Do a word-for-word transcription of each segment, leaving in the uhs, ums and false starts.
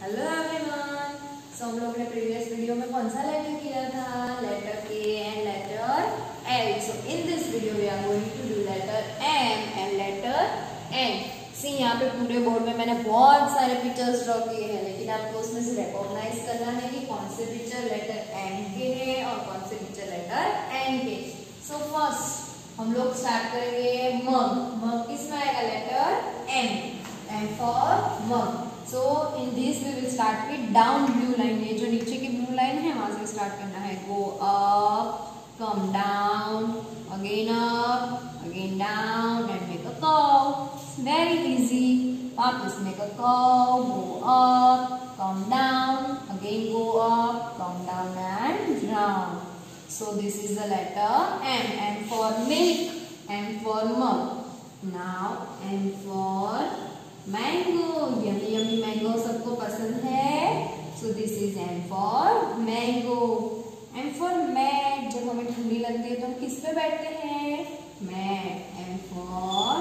Hello everyone. सो हम लोग ने प्रीवियस वीडियो में कौन सा लेटर किया था? Letter K and letter L. So in this video we are going to do letter M and letter N. See यहाँ पे पूरे बोर्ड में मैंने बहुत सारे पिक्चर्स ड्रॉ किए हैं, लेकिन आपको उसमें से रिकॉग्नाइज करना है कि कौन से पिक्चर लेटर एम के हैं और कौन से पिक्चर लेटर एन के। सो फर्स्ट हम लोग स्टार्ट करेंगे मग। मग किसमें आएगा? Letter M. M for mug. So in this we will start with down blue line। ये जो नीचे की blue line है वहां से स्टार्ट करना है। Go up, come down, again up, again down and make a curve। Very easy। वापस make a curve, go up, come down, again go up, come down and down। So this is the letter M। M for milk, M for mug। Now M for mango. Yummy yummy mango सबको पसंद है। So this is M for mango. M for mat. जब हमें ठंडी लगती है तो हम किस पे बैठते हैं? Mat. M for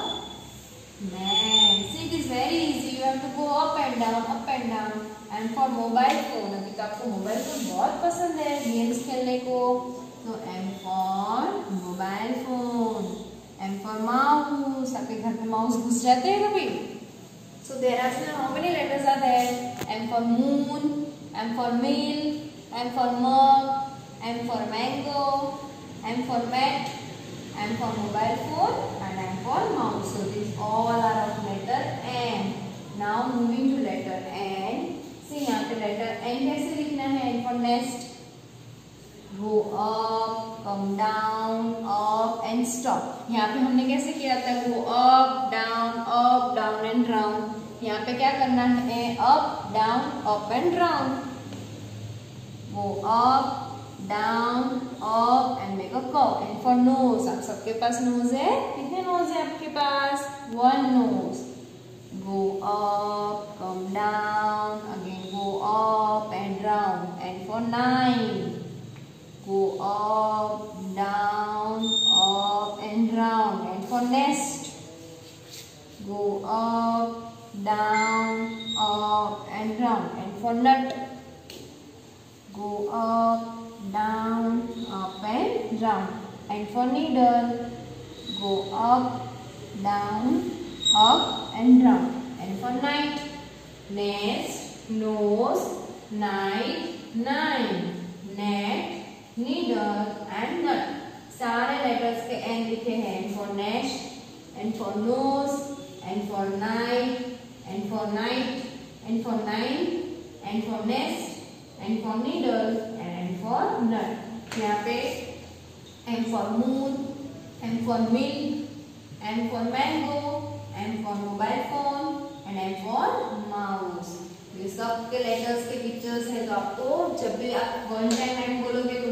mat. See it is very easy. You have to go up and down, up and down. M for mobile phone. अभी तो आपको मोबाइल फोन बहुत पसंद है गेम्स खेलने को, तो M for mobile phone. M for mouse. आपके घर पे माउस घुस जाते हैं कभी? So there are how many letters are there? M for moon, M for milk, M for mug, M for mango, M for mat, M for mobile phone and M for mouse. So these all are of letter N. Now moving to letter N. See यहाँ पे letter N कैसे लिखना है? N for nest. Go up, come down, up and stop। यहाँ पे हमने कैसे किया था? Go up, down, up, down and round। यहाँ पे क्या करना है? Up, down, up and round। Go up, down, up and make a curve। And for nose, आप सबके पास nose है? कितने nose है आपके पास? One nose। Go up, come down, again go up and round। And for nine, go up, down, up and round। And for nest, go up, down, up and round। And for nut, go up, down, up and round। And for needle, go up, down, up and round। And for night, nest, nose, night, nine, net, needle and nut। सारे letters के N लिखे हैं। N for nest, N for nose, N for night, N for night, N for nine, N for nest, N for needle and N for nut. यहाँ पे M for moon, M for milk, M for mango, M for mobile phone and M for mouse. ये सब के letters के pictures है, तो आपको जब भी आप वन टाइम एम बोलोगे